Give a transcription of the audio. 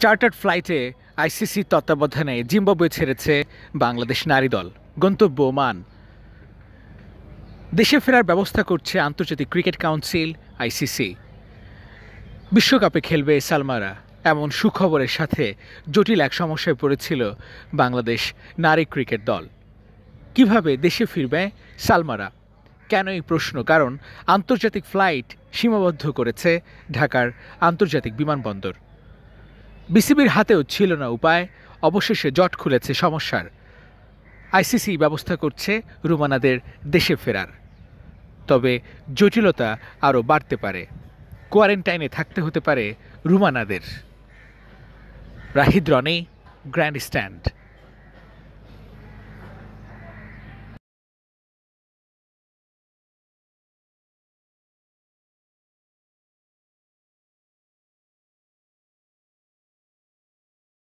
Chartered ফ্লাইটে আইসিসির তত্ত্বাবধানে জিম্বাবুয়ে ছেড়েছে বাংলাদেশ নারী দল। গন্তব্য ওমান। দেশে ফেরার ব্যবস্থা করছে আন্তর্জাতিক ক্রিকেট কাউন্সিল আইসিসি। বিশ্বকাপে খেলবে সালমারা, এমন সুখবরের সাথে জটিল এক সমস্যায় পড়েছিল বাংলাদেশ নারী ক্রিকেট দল। কিভাবে দেশে ফিরবে সালমারা? কেন এই প্রশ্ন? কারণ আন্তর্জাতিক ফ্লাইট সীমাবদ্ধ করেছে ঢাকার আন্তর্জাতিক বিমানবন্দর। বিসিবির হাতেও ছিল না উপায়। অবশেষে জট খুলেছে সমস্যার। আইসিসি ব্যবস্থা করছে রুমানাদের দেশে ফেরার। তবে জটিলতা আরও বাড়তে পারে। কোয়ারেন্টাইনে থাকতে হতে পারে রুমানাদের। Rahid Roni, grand stand.